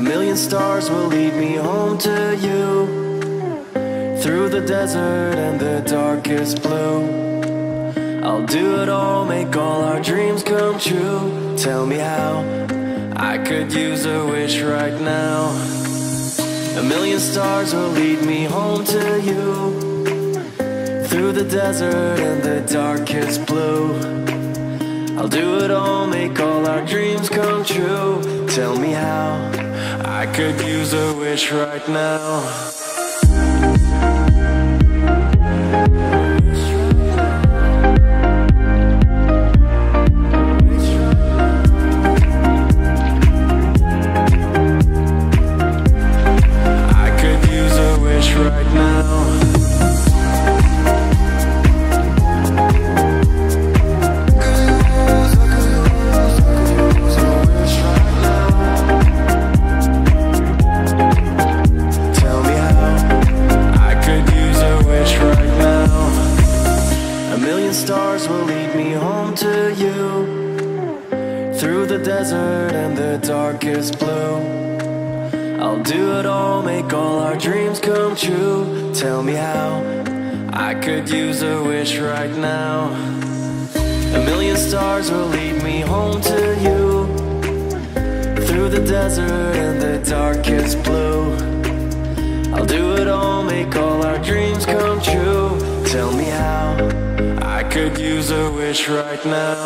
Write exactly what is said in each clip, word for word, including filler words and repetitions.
A million stars will lead me home to you, through the desert and the darkest blue. I'll do it all, make all our dreams come true. Tell me how, I could use a wish right now. A million stars will lead me home to you, through the desert and the darkest blue. I'll do it all, make all our dreams come true. Tell me how, I could use a wish right now. Right now, tell me how I could use a wish right now. A million stars will lead me home to you, through the desert and the darkest blue. I'll do it all, make all our dreams come true. Tell me how, I could use a wish right now. A million stars will lead me home to you, through the desert and the darkest blue. I'll do it all, make all our dreams come true. Tell me how, I could use a wish right now.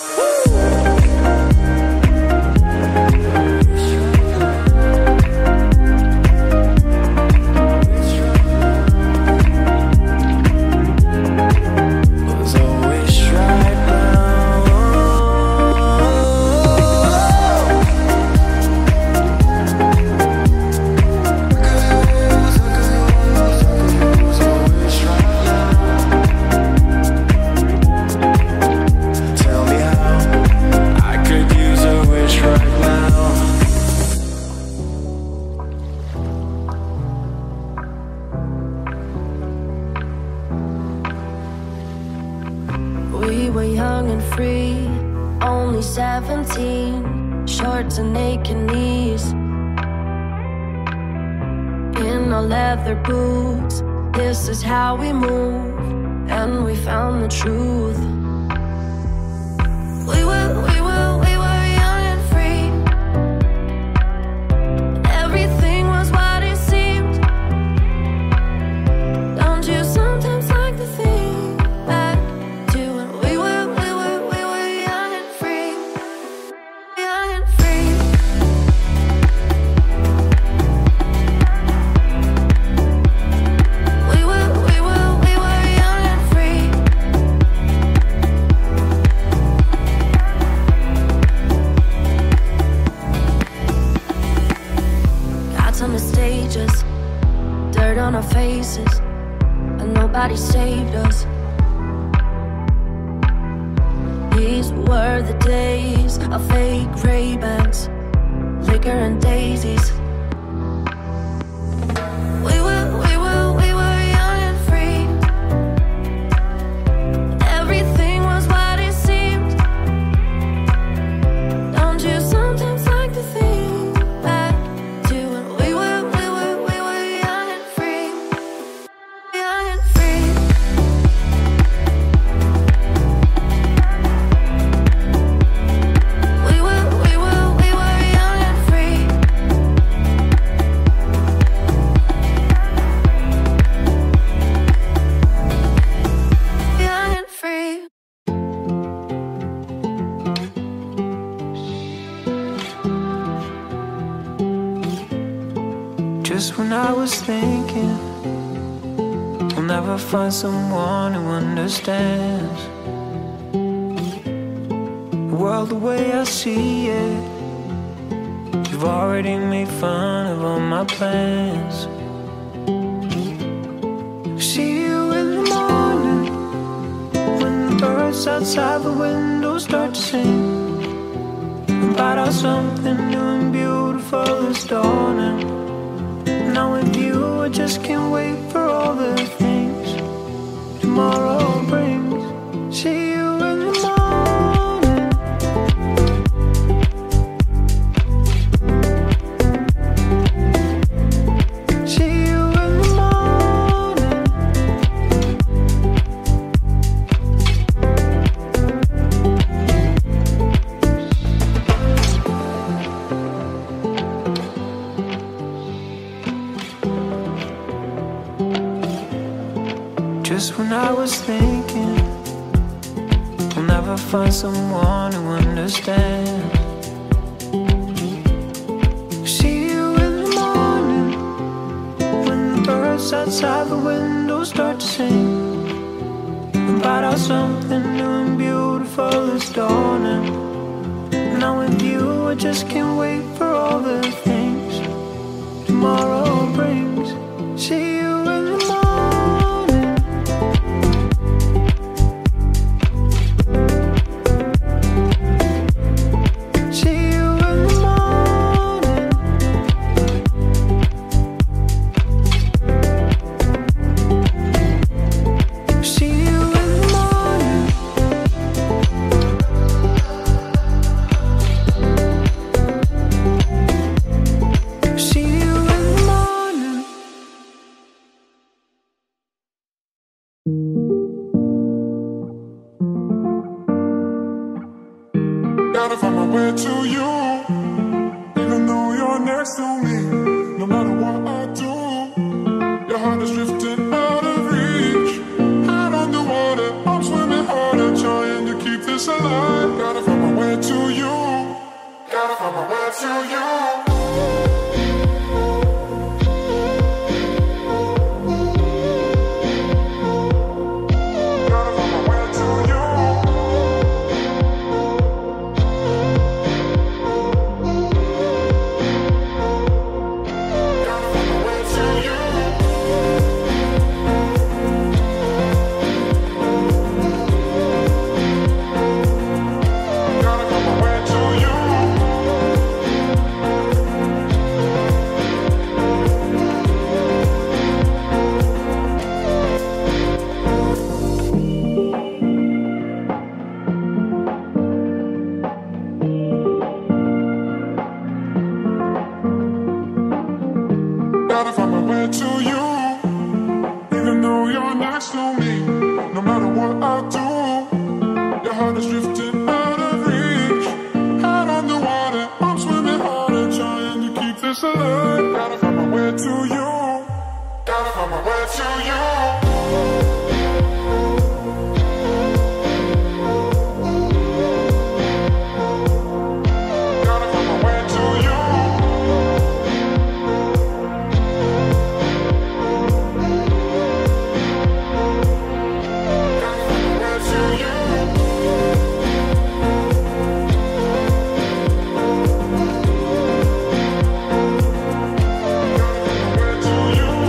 We were young and free, only seventeen, shorts and naked knees. In our leather boots, this is how we move, and we found the truth. We were, we were, we were young and free. Everything was what it seemed. Don't you sometimes like the thing back to when we were, we were, we were young and free, young and free. We were, we were, we were young and free. Got on the stages, dirt on our faces, and nobody saved us. These were the days of fake Ray-Bans, liquor and daisies. We were, we were, we were young and free. Everything was what it seemed. Don't you sometimes like to think back to when we were, we were, we were young and free, young and free. We were, we were, we were young and free. Young and free. Just when I was thinking we'll never find someone who understands the world the way I see it, you've already made fun of all my plans. See you in the morning when the birds outside the window start to sing about how something new and beautiful is dawning. Now with you, I just can't wait for all the things tomorrow brings. See you in the morning. just when I was thinking we'll never find someone who understands. See you in the morning when the birds outside the window start to sing about how something new and beautiful is dawning. Now with you I just can't wait for all the things tomorrow brings. See you in the morning. See you in the morning. See you in the morning. See you in the morning. Gotta find my way to you, even though you're next to me. No matter what I do, your heart is drifting out of reach. Out on the water, I'm swimming harder, trying to keep this alive. Gotta find my way to you. Gotta find my way to you. Gotta find my way to you. Gotta find my way to you. Gotta find my way to you. Gotta find my way to you, even though you're next to me. No matter what I do, your heart is drifting out of reach. Out on the water, I'm swimming harder, trying to keep this alive. Gotta find my way to you. Gotta find my way to you. Gotta find my way to you. Gotta find my way to you. Gotta find my way to you.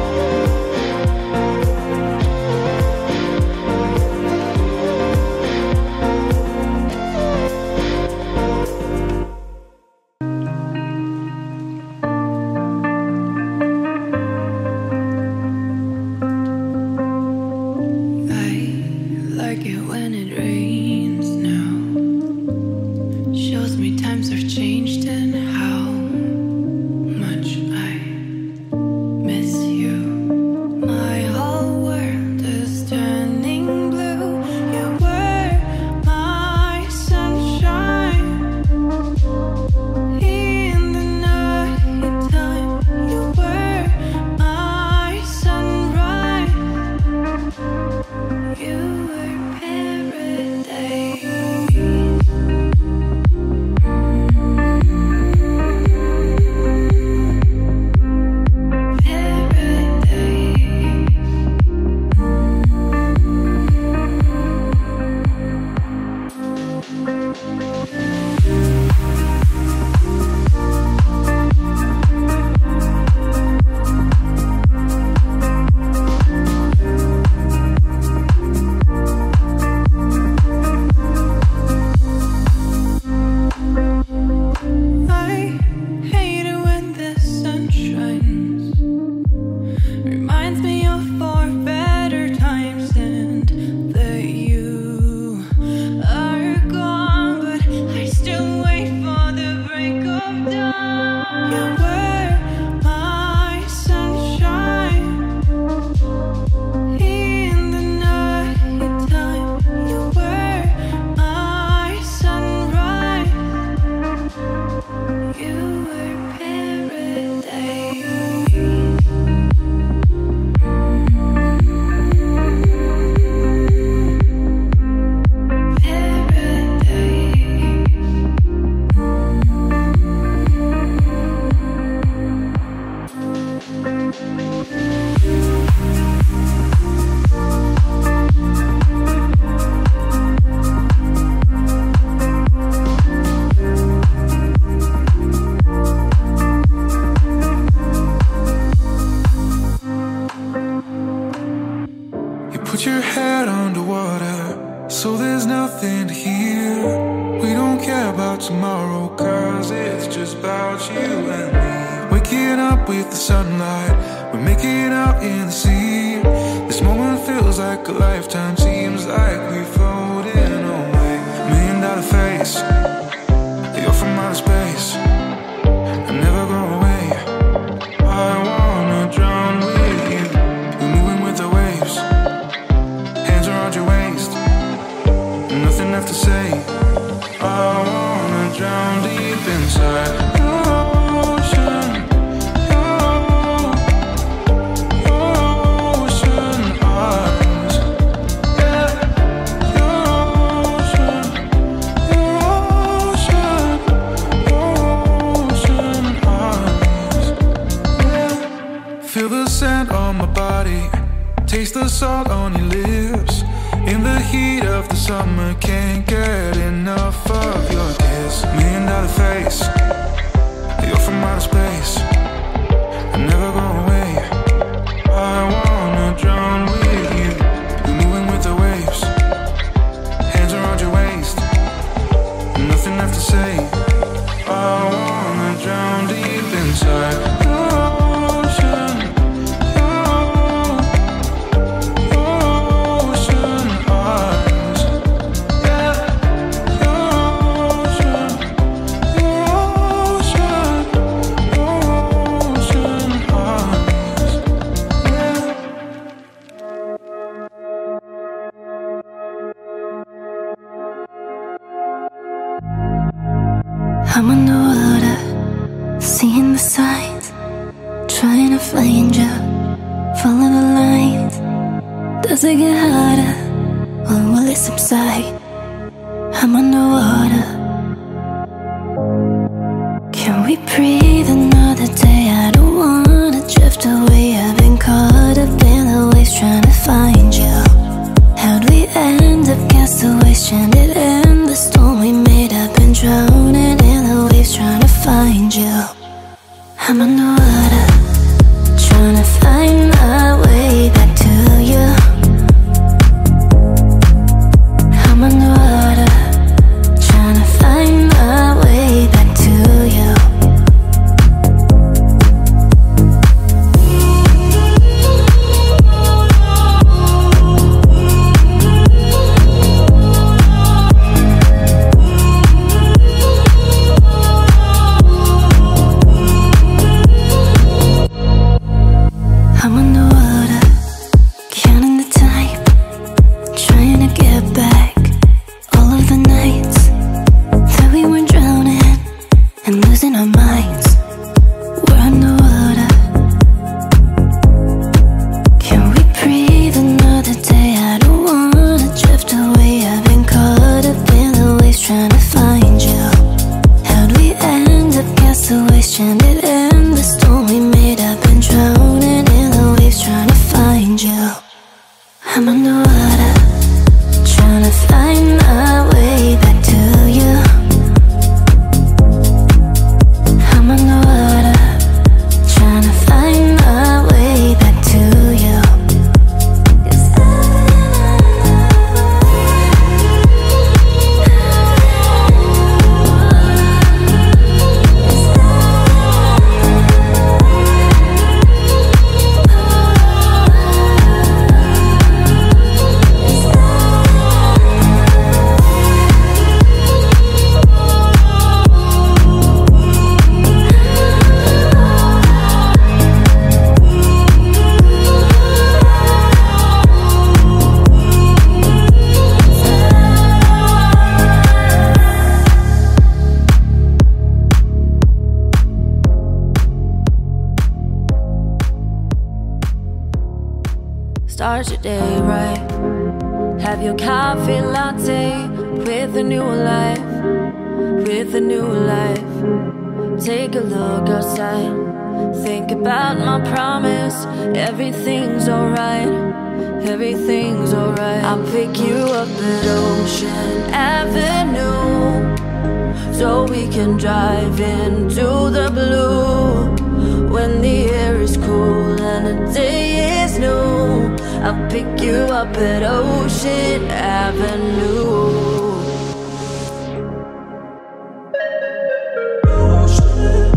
I like it when it rains now. Shows me times have changed and how much I miss you. My whole world is turning blue. You were my sunshine in the night time. You were my sunrise. You were paradise. You were paradise. without you and me. Waking up with the sunlight, we're making out in the sea. This moment feels like a lifetime, seems like we're floating away. Million dollar face, you're from outer space, I never go away. I wanna drown with you, we're moving with the waves, hands around your waist, nothing left to say. I wanna drown deep inside your ocean, your, your ocean eyes. Yeah, your ocean, your ocean, your ocean eyes. Yeah. Feel the sand on my body, taste the salt on your lips. In the heat of the summer, can't get enough of your kiss. Million dollar face, you're from outer space, I never go away. I wanna drown with you, we're moving with the waves, hands around your waist, nothing left to say. I wanna drown deep inside your ocean, your, your ocean eyes. Yeah, your ocean, your ocean, your ocean eyes. Yeah. I'm underwater, seeing the signs, trying to find you, follow the lines. Does it get harder, or will it subside? I'm underwater. Can we breathe another day? I don't wanna drift away. I've been caught up in the waves trying to find you. How'd we end up castaways, stranded in the storm we made? I've been drowning in the waves trying to find you. I'm underwater, trying to find my way back to you. I'm underwater, trying to find my way back to you. I'm underwater, counting the time, trying to get back all of the nights that we were drowning and losing our minds. We're underwater. Can we breathe another day? I don't wanna drift away. I've been caught up in the waves trying to find you. How'd we end up castaways, stranded in the storm we made? I've been drowning in the waves trying to find you. I'm underwater, trying to find my way back to you. I'm underwater, trying to find my way back to you. 'Cause start your day right. Have your coffee latte with a new life, with a new life. Take a look outside, think about my promise. Everything's alright, everything's alright. I'll pick you up at Ocean Avenue, so we can drive into the blue. When the air is cool and the day is new, I'll pick you up at Ocean Avenue. Ocean.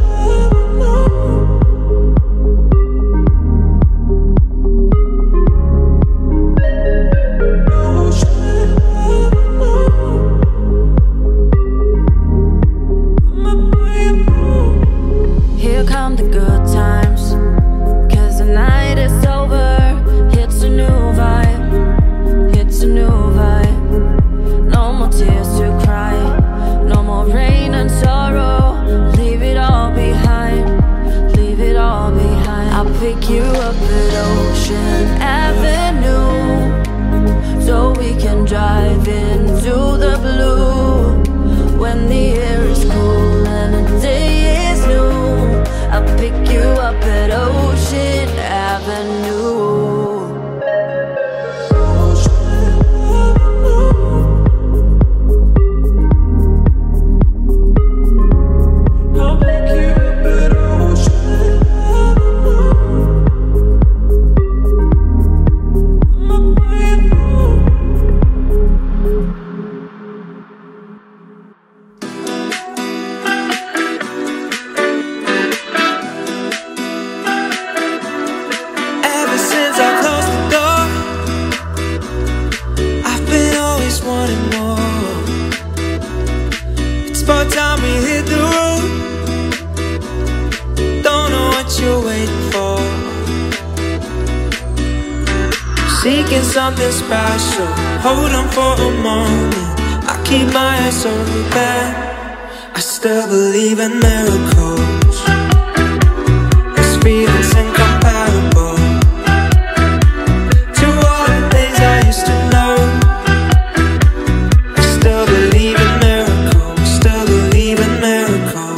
something special. Hold on for a moment, I keep my eyes open. I still believe in miracles. This feeling's incomparable to all the things I used to know. I still believe in miracles, still believe in miracles.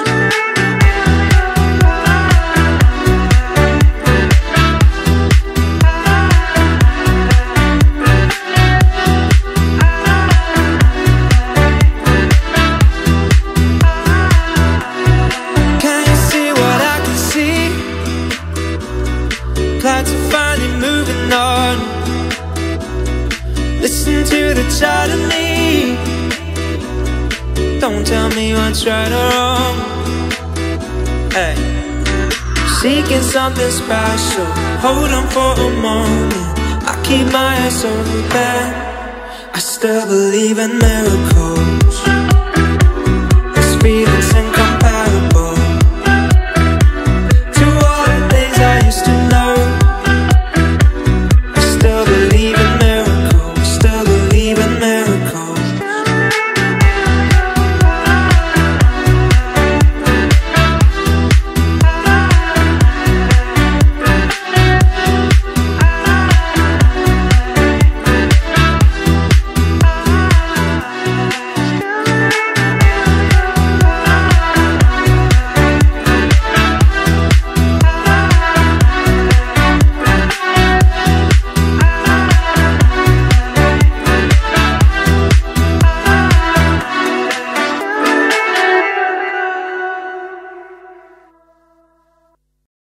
Glad to find you moving on. Listen to the child in me. Don't tell me what's right or wrong. Hey, seeking something special. Hold on for a moment, I keep my eyes open. I still believe in miracles.